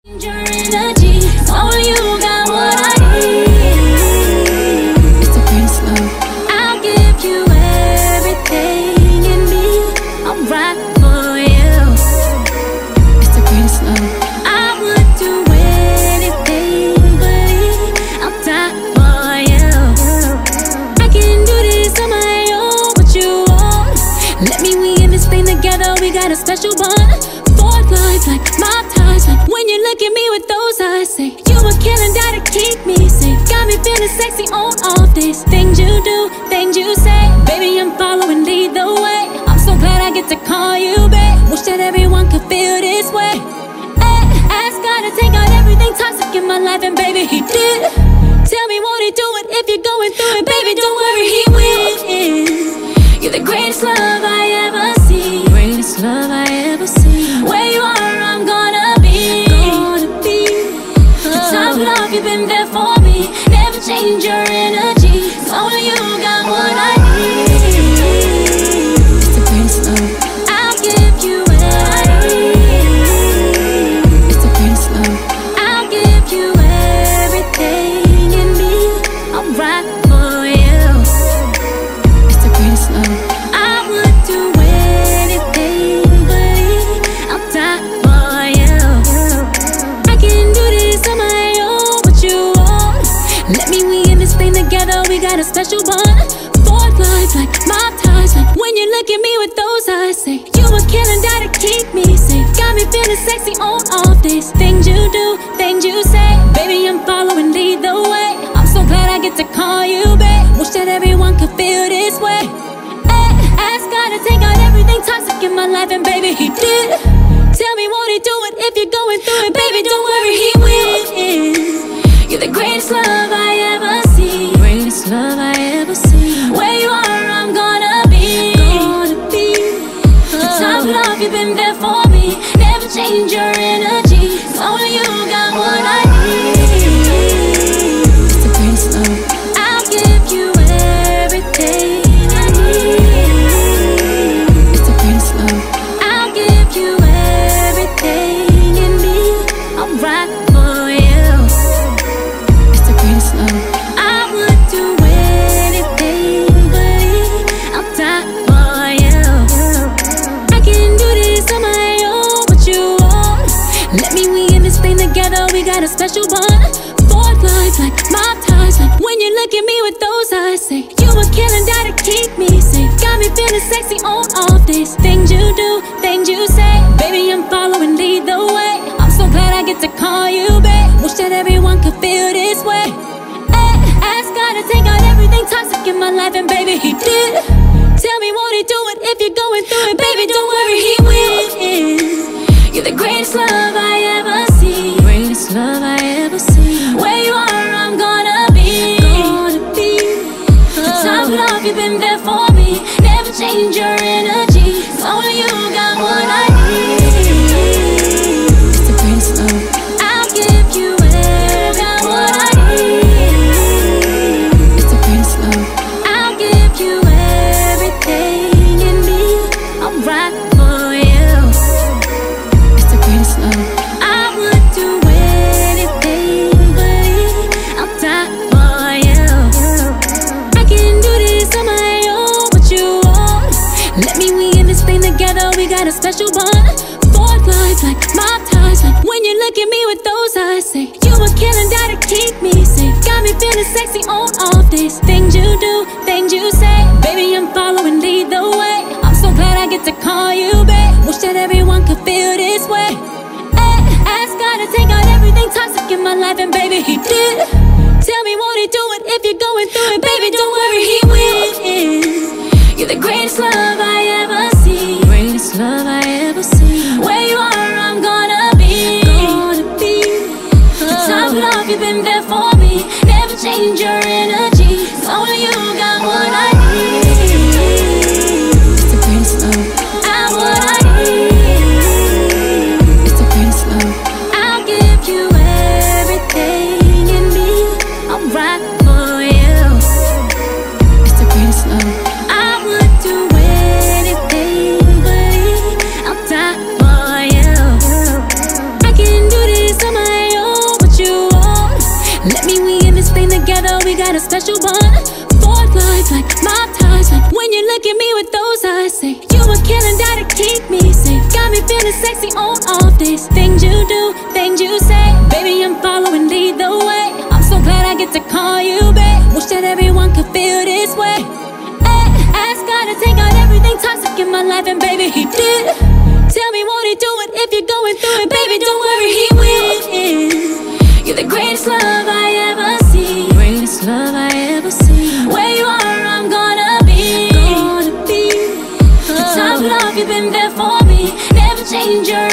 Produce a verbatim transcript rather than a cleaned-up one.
Your energy, only you got what I need. It's the greatest love. I'll give you everything in me. I'll rock for you. It's the greatest love. I would do anything, believe I'll die for you. I can do this on my own, what you want. Let me, we in this thing together, we got a special bond. Fourth life, like mob ties, like when you look at me with those eyes, say you a killing die to keep me safe. Got me feeling sexy on off days. Things you do, things you say, baby, I'm following, lead the way. I'm so glad I get to call you babe. Wish that everyone could feel this way. Hey, ask God to take out everything toxic in my life, and baby, he did. Tell me, won't he do it if you're going through it? Baby, don't worry, he will. You're the greatest love I ever see. Greatest love I ever seen. Where you are, I'm gonna be. Gonna be. Top love, you've been there for me. Never change your energy. Only you got what I need. It's the greatest love. I'll give you everything. It's the greatest love. I'll give you everything in me. I'll rock for you. It's the greatest love. I would do anything, believe I'll die for you. I can do this on my own, what you want. Let me, we in this thing together, we got a special bond. Fourth life, like mob ties, like when you look at me with those eyes, say you a killing die to keep me safe. Got me feeling sexy on off days. Things you do, things you say, baby, I'm following, lead the way. I'm so glad I get to call you babe. Wish that everyone could feel this way. Hey, ask God to take out everything toxic in my life, and baby, he did. Tell me, won't he do it if you're going through it? Baby, don't worry, he will. You're the greatest love I ever see. Greatest love I ever seen. Where you are, I'm gonna be. Gonna be. Top love, you've been there for me. Never change your energy. Only you got what I need. It's the greatest love. I'll give you everything I need. It's the greatest love. I'll give you everything in me. I'll rock for you. It's the greatest love. I would do anything, believe I'll die for you. I can do this on my own, what you want. Let me, we in this thing together, we got a special bond. Fourth life, like mob ties, like when you look at me with those eyes, say you a killing die to keep me safe. Got me feeling sexy on off days. Things you do, things you say, baby, I'm following, lead the way. I'm so glad I get to call you babe. Wish that everyone could feel this way. Hey, ask God to take out everything toxic in my life, and baby, he did. Tell me, won't he do it if you're going through it? Baby, don't worry, he will. You're the greatest love I ever see. Greatest love I ever seen. Where you are, I'm gonna be. Gonna be. Top love, you've been there for me. Never change your energy. Only you got what I need. It's the greatest love. I'll give you everything what I need. It's the greatest love. I'll give you everything in me. I'll rock for you. It's the greatest love. I would do anything, believe I'll die for you. I can do this on my own, what you want. Let me, we in this thing together, we got a special bond. Fourth life, like mob ties, like when you look at me with those eyes, say you a killing die to keep me safe. Got me feeling sexy on off days. Things you do, things you say, baby, I'm following, lead the way. I'm so glad I get to call you babe. Wish that everyone could feel this way. Hey, ask God to take out everything toxic in my life, and baby, he did. Tell me, won't he do it if you're going through it? Baby, don't worry, he will. You're the greatest love I ever see. Greatest love I ever seen. Where you are, I'm gonna be. Gonna be. Top love, you've been there for me. Never change your energy. Only you got what I need. It's the greatest love. I'm what I need. It's the greatest love. I'll give you everything in me. I'll rock for you. It's the greatest love. I would do anything, believe I'll die for you. I can do this on my a special bond. Fourth life, like mob ties, like when you look at me with those eyes, say you a killer die to keep me safe. Got me feeling sexy on off days. Things you do, things you say, baby, I'm following, lead the way. I'm so glad I get to call you babe. Wish that everyone could feel this way. Ay, ask God to take out everything toxic in my life, and baby, he did. Tell me won't he do it if you're going through it, baby, don't worry, he will. You're the greatest love I ever see. Greatest love I ever see. Where you are, I'm gonna be. Gonna be. The top love, you've been there for me. Never change your